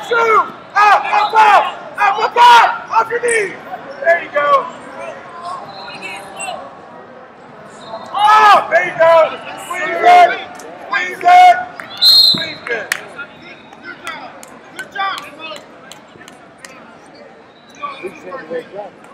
Shoot! Up! Off your knees! There you go. Oh, there you go. Squeeze it. Squeeze it. Good job. Good job.